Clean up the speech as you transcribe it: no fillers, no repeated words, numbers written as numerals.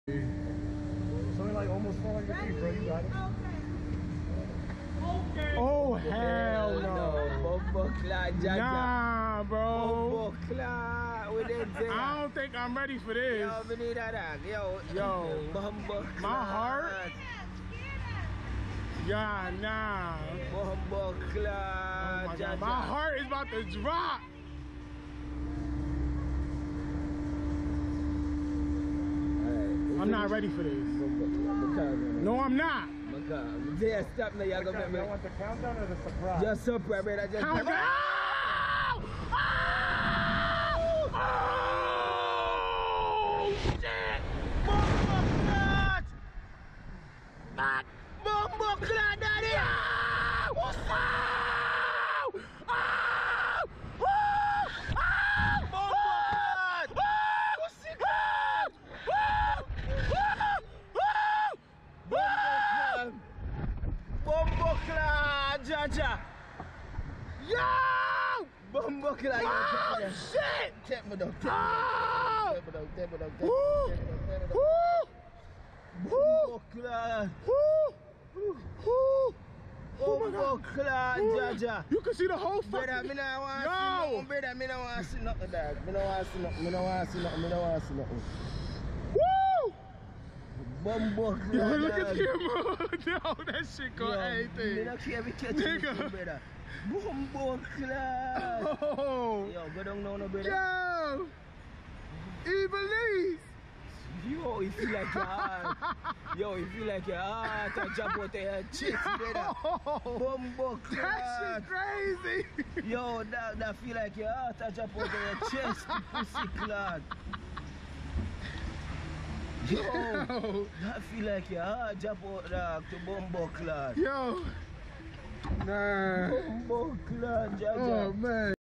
Something like almost 400 feet, bro. You got it. Oh, hell no. Nah, bro. I don't think I'm ready for this. Yo, my heart. Yeah, nah. Oh my God. My heart is about to drop. I'm not ready for this. No, I'm not. Stop now, y'all gonna make want the countdown or the surprise? Just surprise, brother. Just Countdown! Oh, shit! Bumbo clat, daddy! What's up? Bumbo clat, Jaja! Yo! Bumbo clat, oh, shit! Tap me down, Oh! tap me down. Woo! Clat. Bumbo clat, Jaja! You can see the whole fucking... Brother, me no want to see nothing, dog. Me no want to see nothing. Woo! Bumbo Yo, clat, look at the camera. Yo, that shit got anything. Me no care we catch Nigga. you, brother. Bumbo clat. Oh! Yo, go down now, no, brother. Yo! Iblis! Yo, you feel like your heart. Yo, you feel like your heart and jump out of your chest, brother. Bumbo That clat. shit crazy! Yo, that feel like your heart and jump out of your chest, you pussy clat. Yo, that feel like your heart jump out to Bumbo clat. Yo! Nah. Bumbo clat, Jaja. Oh, man.